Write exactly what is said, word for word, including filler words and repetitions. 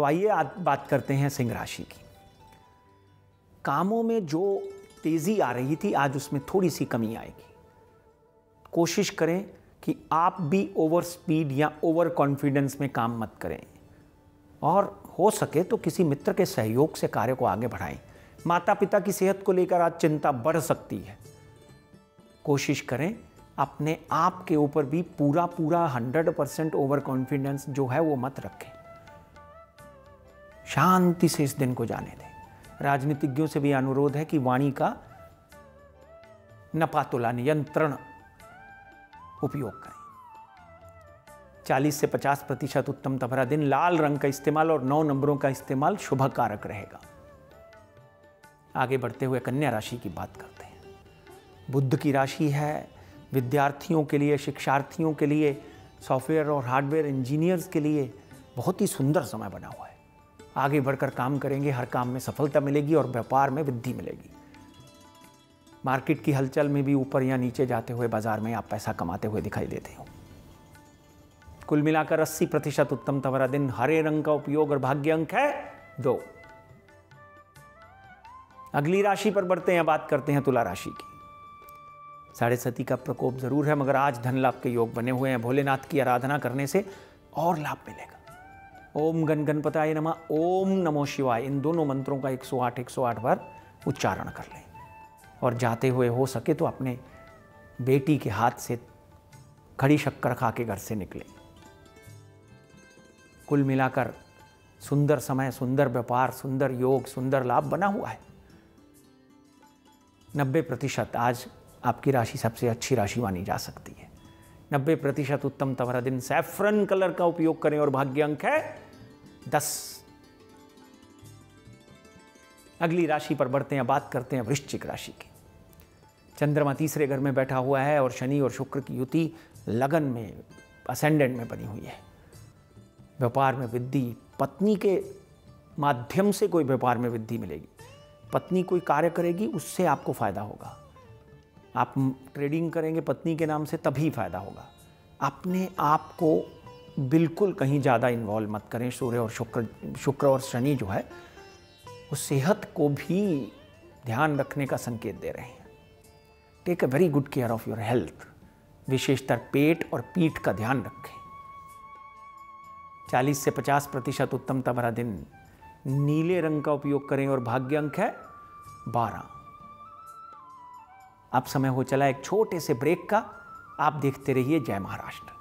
आइए आज बात करते हैं सिंह राशि की। कामों में जो तेजी आ रही थी आज उसमें थोड़ी सी कमी आएगी। कोशिश करें कि आप भी ओवर स्पीड या ओवर कॉन्फिडेंस में काम मत करें और हो सके तो किसी मित्र के सहयोग से कार्य को आगे बढ़ाएं। माता पिता की सेहत को लेकर आज चिंता बढ़ सकती है। कोशिश करें अपने आप के ऊपर भी पूरा पूरा हंड्रेड परसेंट ओवर कॉन्फिडेंस जो है वो मत रखें। शांति से इस दिन को जाने दें। राजनीतिज्ञों से भी अनुरोध है कि वाणी का नपातुला नियंत्रण उपयोग करें। चालीस से पचास प्रतिशत उत्तम तभरा दिन। लाल रंग का इस्तेमाल और नौ नंबरों का इस्तेमाल शुभ कारक रहेगा। आगे बढ़ते हुए कन्या राशि की बात करते हैं। बुध की राशि है। विद्यार्थियों के लिए, शिक्षार्थियों के लिए, सॉफ्टवेयर और हार्डवेयर इंजीनियर्स के लिए बहुत ही सुंदर समय बना हुआ है। आगे बढ़कर काम करेंगे, हर काम में सफलता मिलेगी और व्यापार में वृद्धि मिलेगी। मार्केट की हलचल में भी ऊपर या नीचे जाते हुए बाजार में आप पैसा कमाते हुए दिखाई देते हो। कुल मिलाकर अस्सी प्रतिशत उत्तम तवरा दिन। हरे रंग का उपयोग और भाग्य अंक है दो। अगली राशि पर बढ़ते हैं, बात करते हैं तुला राशि की। साढ़े सती का प्रकोप जरूर है मगर आज धन लाभ के योग बने हुए हैं। भोलेनाथ की आराधना करने से और लाभ मिलेगा। ओम गण गणपताय नमः, ओम नमो शिवाय, इन दोनों मंत्रों का एक सौ आठ एक सौ आठ बार उच्चारण कर लें और जाते हुए हो सके तो अपने बेटी के हाथ से खड़ी शक्कर खा के घर से निकले। कुल मिलाकर सुंदर समय, सुंदर व्यापार, सुंदर योग, सुंदर लाभ बना हुआ है। नब्बे प्रतिशत आज आपकी राशि सबसे अच्छी राशि मानी जा सकती है। नब्बे प्रतिशत उत्तम तवरा दिन। सैफरन कलर का उपयोग करें और भाग्य अंक है दस। अगली राशि पर बढ़ते हैं, बात करते हैं वृश्चिक राशि की। चंद्रमा तीसरे घर में बैठा हुआ है और शनि और शुक्र की युति लगन में, असेंडेंट में बनी हुई है। व्यापार में वृद्धि। पत्नी के माध्यम से कोई व्यापार में वृद्धि मिलेगी। पत्नी कोई कार्य करेगी, उससे आपको फायदा होगा। आप ट्रेडिंग करेंगे पत्नी के नाम से, तभी फायदा होगा। अपने आप को बिल्कुल कहीं ज़्यादा इन्वॉल्व मत करें। सूर्य और शुक्र शुक्र और शनि जो है वो सेहत को भी ध्यान रखने का संकेत दे रहे हैं। Take a very good care of your health. विशेषतर पेट और पीठ का ध्यान रखें। चालीस से पचास प्रतिशत उत्तम तवरा दिन। नीले रंग का उपयोग करें और भाग्य अंक है बारह। अब समय हो चला एक छोटे से ब्रेक का। आप देखते रहिए जय महाराष्ट्र।